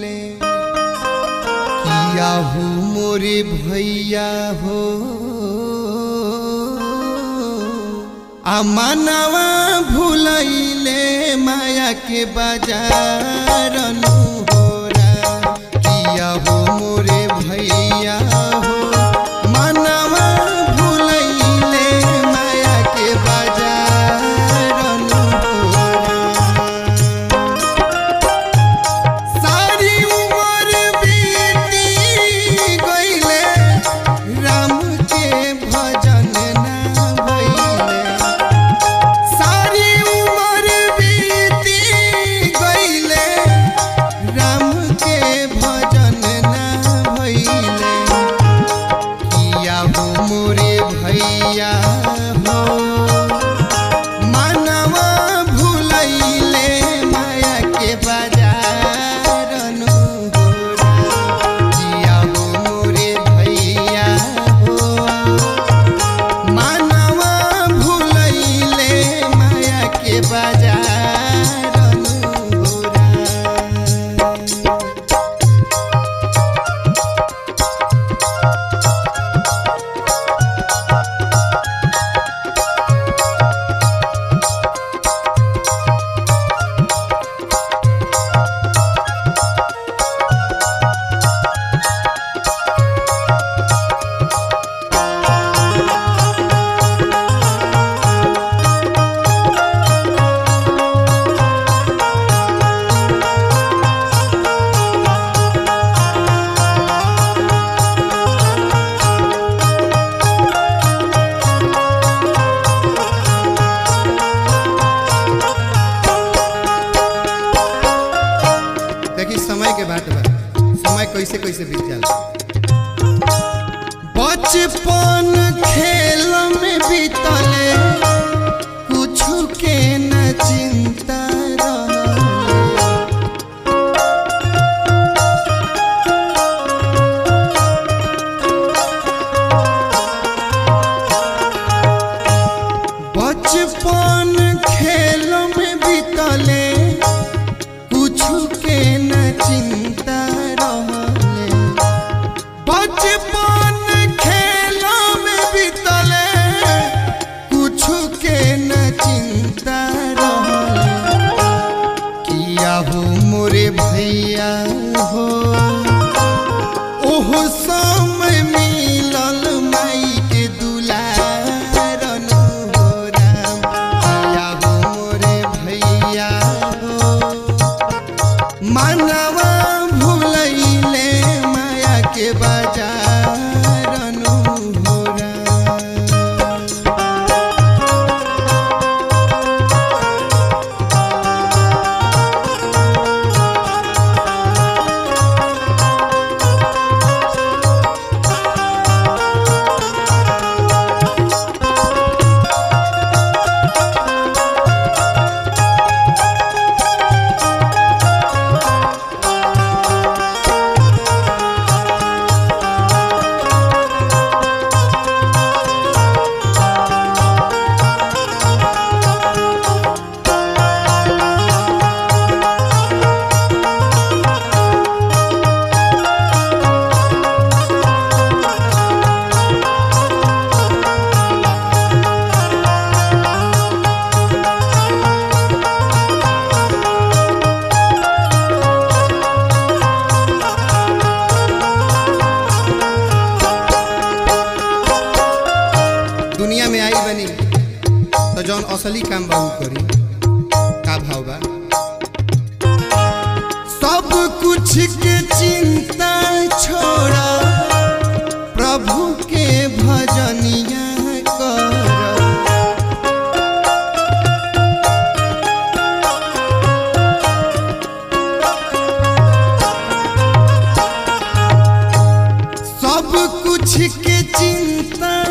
भूलैले किया हो मोरे भैया हो मनवा भूलैले माया के बाजार होरा किया हो मोरे भैया हो मनवा भूलैले माया के बाजार होरा। सारी उम्र बीती गईले राम के भजन ना भइले सारी उम्र बीती गईले राम के भजन ना भइले किया हो मोरे भैया हो मनवा भूलैले माया के बाजार होरा किया हो मोरे भैया हो मनवा भूलैले माया के बाजार होरा। देखी समय के बात बा समय कैसे कैसे बीत जाला। बचपन खेल में बीतले कुछ के न चिंता रहले बचपन खेल में बीतले कुछ के न चिंता रहले बचपन खेल में बीतले कुछ के न चिंता रहले किया हो मोरे भैया हो ओह समय मिलल माई के दुलारन हो राम किया हो मोरे भैया हो मनवा भूलैले माया के बाजार होरा। दुनिया में आई बनी तो जौन असली काम बाहू करी का भाव बा। सब कुछ के चिंता छोड़ा प्रभु के भजनिया कर सब कुछ के चिंता